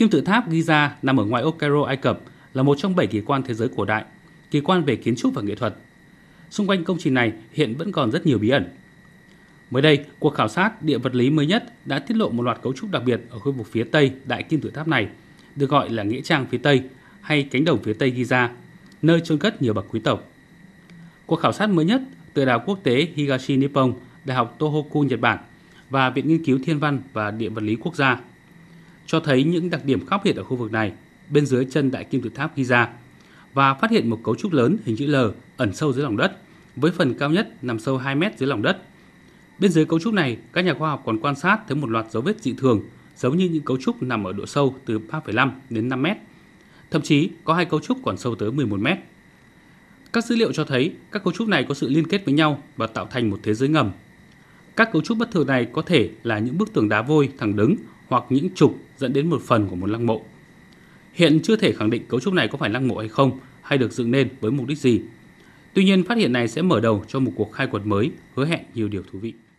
Kim tự tháp Giza nằm ở ngoại ô Cairo, Ai Cập, là một trong 7 kỳ quan thế giới cổ đại, kỳ quan về kiến trúc và nghệ thuật. Xung quanh công trình này hiện vẫn còn rất nhiều bí ẩn. Mới đây, cuộc khảo sát địa vật lý mới nhất đã tiết lộ một loạt cấu trúc đặc biệt ở khu vực phía Tây đại kim tự tháp này, được gọi là nghĩa trang phía Tây hay cánh đồng phía Tây Giza, nơi chôn cất nhiều bậc quý tộc. Cuộc khảo sát mới nhất từ Đại học Quốc tế Higashi Nippon, Đại học Tohoku, Nhật Bản và Viện Nghiên cứu Thiên văn và Địa vật lý Quốc gia cho thấy những đặc điểm khác biệt ở khu vực này bên dưới chân đại kim tự tháp Giza và phát hiện một cấu trúc lớn hình chữ L ẩn sâu dưới lòng đất, với phần cao nhất nằm sâu 2 mét dưới lòng đất. Bên dưới cấu trúc này, các nhà khoa học còn quan sát thấy một loạt dấu vết dị thường, giống như những cấu trúc nằm ở độ sâu từ 3,5 đến 5 mét. Thậm chí có hai cấu trúc còn sâu tới 11 mét. Các dữ liệu cho thấy các cấu trúc này có sự liên kết với nhau và tạo thành một thế giới ngầm. Các cấu trúc bất thường này có thể là những bức tường đá vôi thẳng đứng hoặc những trục dẫn đến một phần của một lăng mộ. Hiện chưa thể khẳng định cấu trúc này có phải lăng mộ hay không, hay được dựng nên với mục đích gì. Tuy nhiên, phát hiện này sẽ mở đầu cho một cuộc khai quật mới hứa hẹn nhiều điều thú vị.